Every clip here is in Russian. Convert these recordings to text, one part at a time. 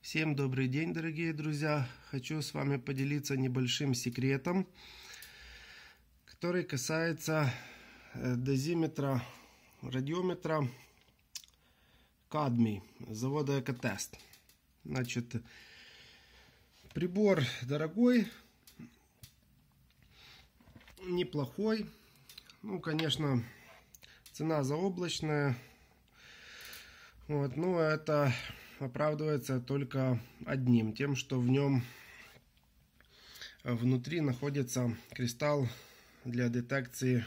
Всем добрый день, дорогие друзья! Хочу с вами поделиться небольшим секретом, который касается дозиметра, радиометра кадмий завода Экотест. Значит, прибор дорогой, неплохой. Ну, конечно, цена заоблачная. Но это оправдывается только одним, тем, что в нем внутри находится кристалл для детекции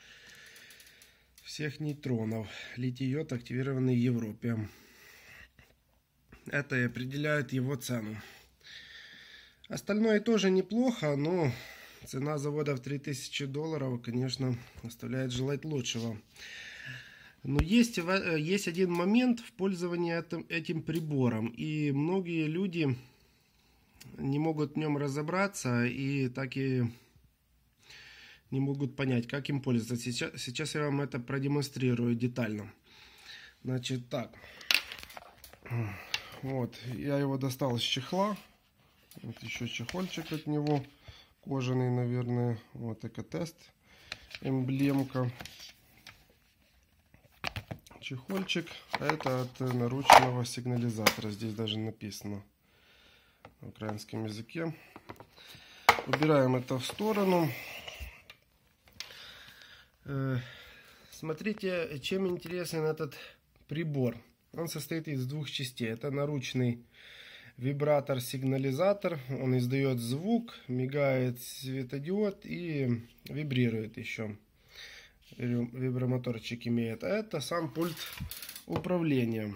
всех нейтронов, литий-йод, активированный в Европе. Это и определяет его цену. Остальное тоже неплохо, но цена завода в $3000, конечно, оставляет желать лучшего. Но есть один момент в пользовании этим прибором, и многие люди не могут в нем разобраться и так и не могут понять, как им пользоваться. Сейчас я вам это продемонстрирую детально. Значит, так. Вот, я его достал из чехла. Вот еще чехольчик от него. Кожаный, наверное. Вот Экотест. Эмблемка. Чехольчик. А это от наручного сигнализатора. Здесь даже написано на украинском языке. Убираем это в сторону. Смотрите, чем интересен этот прибор. Он состоит из двух частей. Это наручный вибратор-сигнализатор. Он издает звук, мигает светодиод и вибрирует еще. Вибромоторчик имеет. А это сам пульт управления.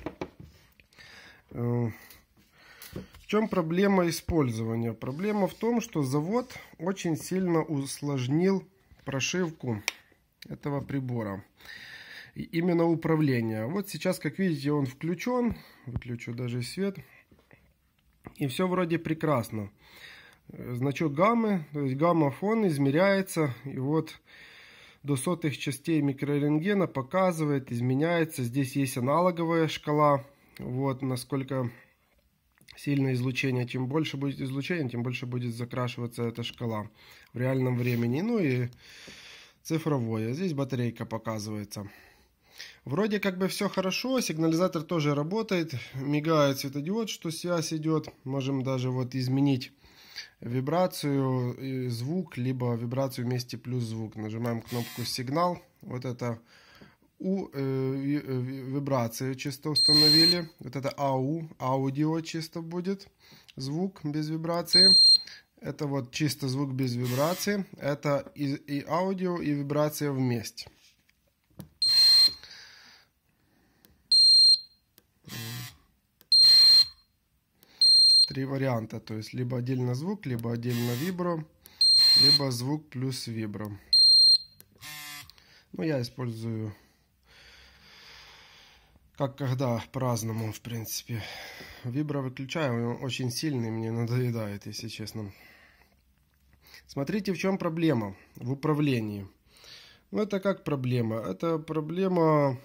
В чем проблема использования? Проблема в том, что завод очень сильно усложнил прошивку этого прибора. И именно управление. Вот сейчас, как видите, он включен. Выключу даже свет. И все вроде прекрасно. Значок гаммы, то есть гамма-фон измеряется. И вот до сотых частей микрорентгена показывает, изменяется. Здесь есть аналоговая шкала. Вот насколько сильное излучение. Чем больше будет излучение, тем больше будет закрашиваться эта шкала в реальном времени. Ну и цифровое. Здесь батарейка показывается. Вроде как бы все хорошо. Сигнализатор тоже работает. Мигает светодиод, что связь идет. Можем даже вот изменить вибрацию и звук, либо вибрацию вместе плюс звук. Нажимаем кнопку сигнал. Вот это вибрацию чисто установили. Вот это аудио чисто будет. Звук без вибрации. Это вот чисто звук без вибрации. Это и аудио, и вибрация вместе. Три варианта. То есть либо отдельно звук, либо отдельно вибро, либо звук плюс вибро. Ну, я использую как когда, по-разному, в принципе. Вибро выключаю, он очень сильный, мне надоедает, если честно. Смотрите, в чем проблема в управлении. Ну, это как проблема? Это проблема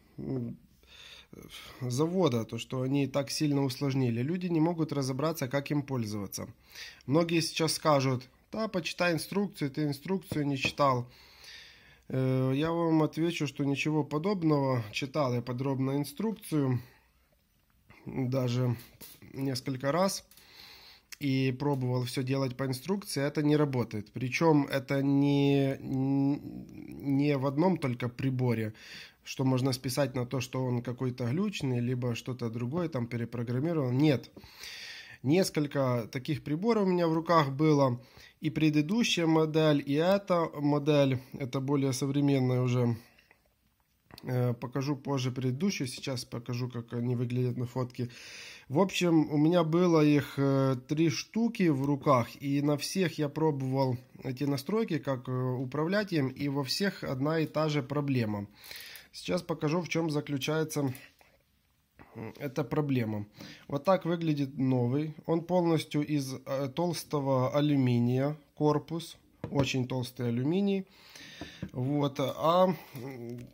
завода, то, что они так сильно усложнили. Люди не могут разобраться, как им пользоваться. Многие сейчас скажут: да, почитай инструкцию, ты инструкцию не читал. Я вам отвечу, что ничего подобного. Читал я подробно инструкцию, даже несколько раз, и пробовал все делать по инструкции. Это не работает. Причем это не в одном только приборе, что можно списать на то, что он какой-то глючный, либо что-то другое там перепрограммировал. Нет. Несколько таких приборов у меня в руках было. И предыдущая модель, и эта модель. Это более современная уже. Покажу позже предыдущую. Сейчас покажу, как они выглядят на фотке. В общем, у меня было их 3 штуки в руках. И на всех я пробовал эти настройки, как управлять им. И во всех одна и та же проблема. Сейчас покажу, в чем заключается эта проблема. Вот так выглядит новый. Он полностью из толстого алюминия. Корпус. Очень толстый алюминий. Вот. А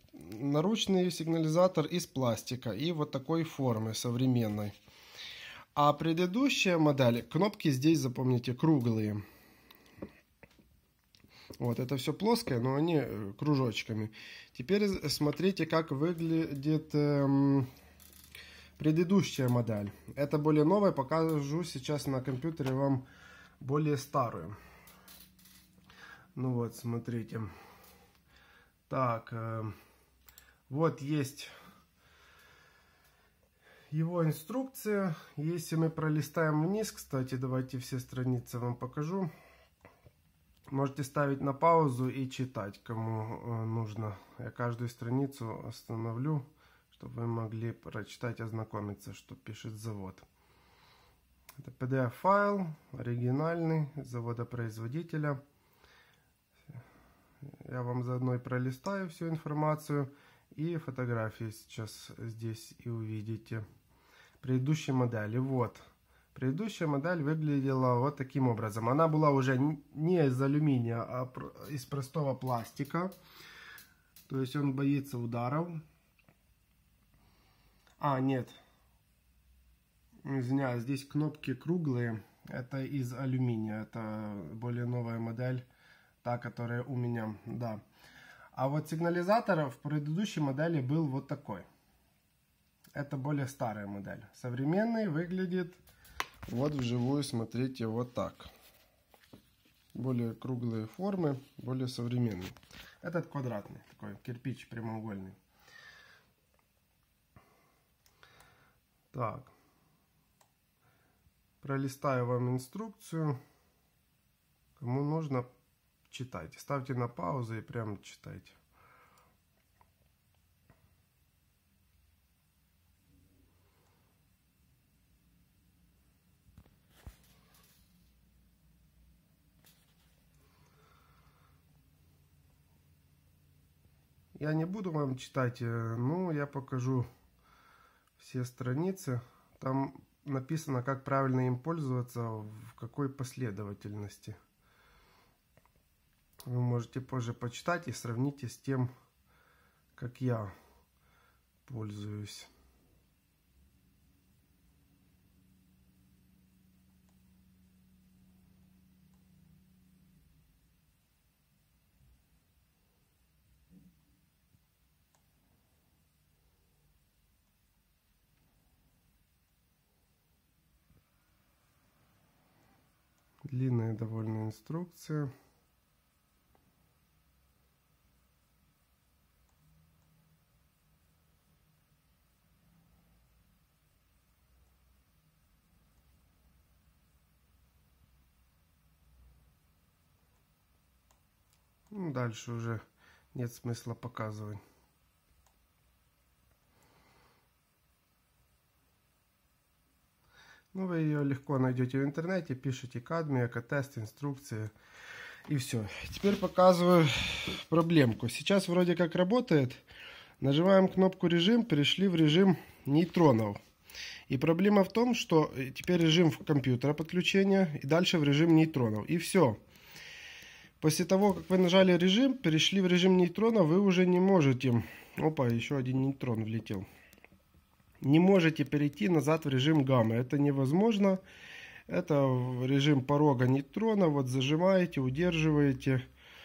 наручный сигнализатор из пластика. И вот такой формы современной. А предыдущая модель, кнопки здесь, запомните, круглые. Вот, это все плоское, но они кружочками. Теперь смотрите, как выглядит предыдущая модель. Это более новая, покажу сейчас на компьютере вам более старую. Ну вот, смотрите. Так, вот есть его инструкция. Если мы пролистаем вниз, кстати, давайте все страницы вам покажу. Можете ставить на паузу и читать, кому нужно. Я каждую страницу остановлю, чтобы вы могли прочитать, ознакомиться, что пишет завод. Это PDF-файл, оригинальный, завода-производителя. Я вам заодно и пролистаю всю информацию. И фотографии сейчас здесь и увидите. Предыдущей модели. Вот. Предыдущая модель выглядела вот таким образом. Она была уже не из алюминия, а из простого пластика. То есть он боится ударов. А, нет. Извиняюсь, здесь кнопки круглые. Это из алюминия. Это более новая модель. Та, которая у меня. Да. А вот сигнализатор в предыдущей модели был вот такой. Это более старая модель. Современный выглядит вот вживую, смотрите, вот так. Более круглые формы, более современный. Этот квадратный, такой кирпич прямоугольный. Так. Пролистаю вам инструкцию. Кому нужно, читайте. Ставьте на паузу и прямо читайте. Я не буду вам читать, но я покажу все страницы. Там написано, как правильно им пользоваться, в какой последовательности. Вы можете позже почитать и сравните с тем, как я пользуюсь. Длинная довольно инструкция. Ну, дальше уже нет смысла показывать. Ну, вы ее легко найдете в интернете, пишите Cadmi, экотест, инструкции и все. Теперь показываю проблемку. Сейчас вроде как работает. Нажимаем кнопку режим, перешли в режим нейтронов. И проблема в том, что теперь режим компьютера подключения и дальше в режим нейтронов. И все. После того, как вы нажали режим, перешли в режим нейтрона, вы уже не можете... Опа, еще один нейтрон влетел. Не можете перейти назад в режим гаммы. Это невозможно. Это режим порога нейтрона. Вот зажимаете, удерживаете.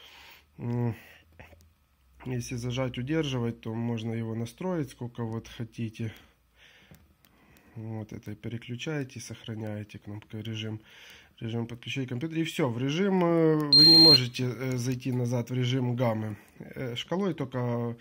Если зажать, удерживать, то можно его настроить, сколько вот хотите. Вот это переключаете, сохраняете кнопкой режим. Режим подключения компьютера. И все, в режим вы не можете зайти назад в режим гаммы. Шкалой только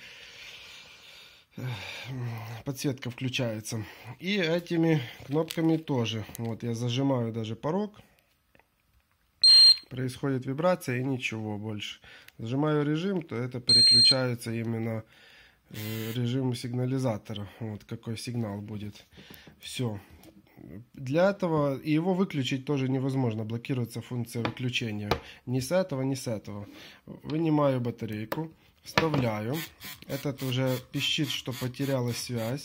подсветка включается. И этими кнопками тоже. Вот я зажимаю даже порог. Происходит вибрация и ничего больше. Зажимаю режим, то это переключается именно режим сигнализатора. Вот какой сигнал будет. Все. Для этого и его выключить тоже невозможно. Блокируется функция выключения. Ни с этого, ни с этого. Вынимаю батарейку. Вставляю. Этот уже пищит, что потерялась связь.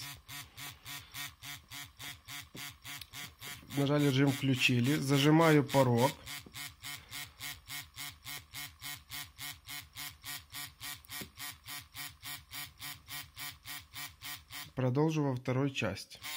Нажали режим, включили. Зажимаю порог. Продолжу во второй части.